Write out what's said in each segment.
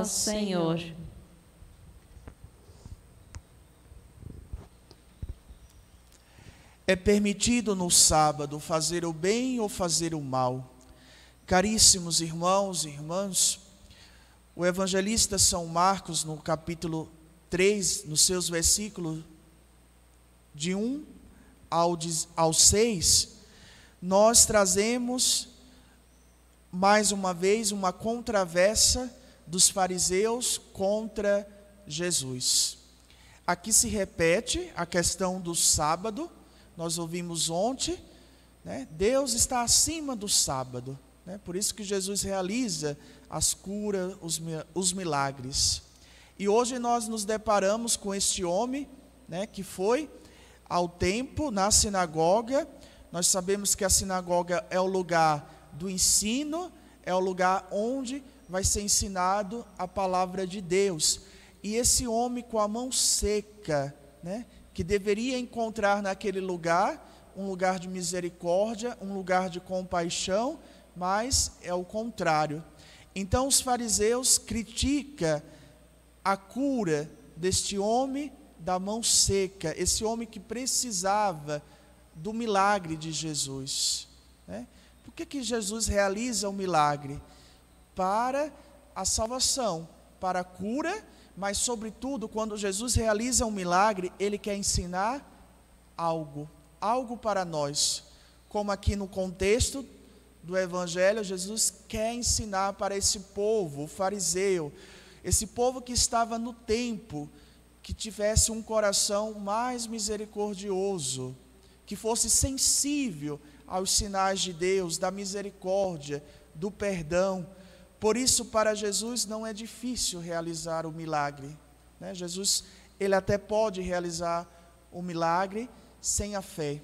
nós, Senhor. É permitido no sábado fazer o bem ou fazer o mal? Caríssimos irmãos e irmãs, o evangelista São Marcos, no capítulo 3, nos seus versículos de 1 ao 6, nós trazemos mais uma vez uma controvérsia dos fariseus contra Jesus. Aqui se repete a questão do sábado. Nós ouvimos ontem, né? Deus está acima do sábado, né? Por isso que Jesus realiza as curas, os milagres. E hoje nós nos deparamos com este homem, né, que foi ao templo, na sinagoga. Nós sabemos que a sinagoga é o lugar do ensino, é o lugar onde vai ser ensinado a palavra de Deus. E esse homem com a mão seca, né, que deveria encontrar naquele lugar, um lugar de misericórdia, um lugar de compaixão, mas é o contrário. Então os fariseus criticam a cura deste homem da mão seca, esse homem que precisava do milagre de Jesus, né? Por que Jesus realiza o milagre? Para a salvação, para a cura, mas sobretudo quando Jesus realiza um milagre, Ele quer ensinar algo para nós. Como aqui no contexto do Evangelho, Jesus quer ensinar para esse povo, o fariseu, esse povo que estava no templo, que tivesse um coração mais misericordioso, que fosse sensível aos sinais de Deus, da misericórdia, do perdão. Por isso, para Jesus não é difícil realizar o milagre, né? Jesus, Ele até pode realizar o milagre sem a fé,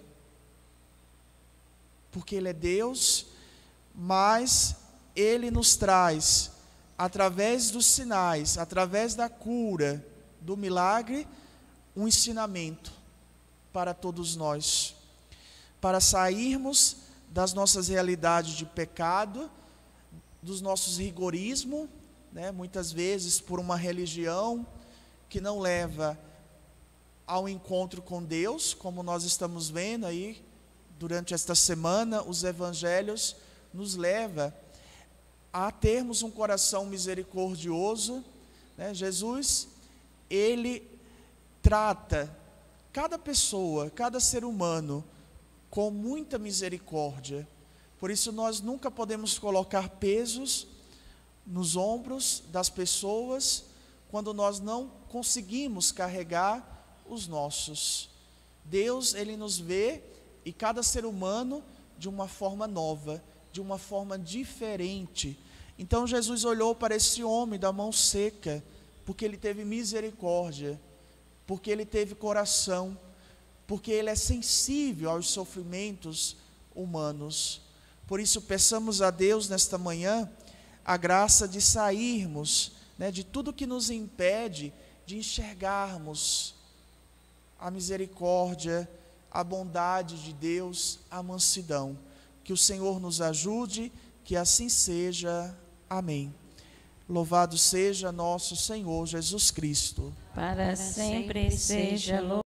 porque Ele é Deus, mas Ele nos traz, através dos sinais, através da cura, do milagre, um ensinamento para todos nós, para sairmos das nossas realidades de pecado, dos nossos rigorismos, né, muitas vezes por uma religião que não leva ao encontro com Deus, como nós estamos vendo aí durante esta semana. Os evangelhos nos levam a termos um coração misericordioso, né? Jesus, Ele trata cada pessoa, cada ser humano com muita misericórdia. Por isso nós nunca podemos colocar pesos nos ombros das pessoas quando nós não conseguimos carregar os nossos. Deus, Ele nos vê, e cada ser humano, de uma forma nova, de uma forma diferente. Então Jesus olhou para esse homem da mão seca, porque ele teve misericórdia, porque ele teve coração, porque ele é sensível aos sofrimentos humanos. Por isso, peçamos a Deus nesta manhã a graça de sairmos, né, de tudo que nos impede de enxergarmos a misericórdia, a bondade de Deus, a mansidão. Que o Senhor nos ajude, que assim seja. Amém. Louvado seja nosso Senhor Jesus Cristo. Para sempre seja louvado.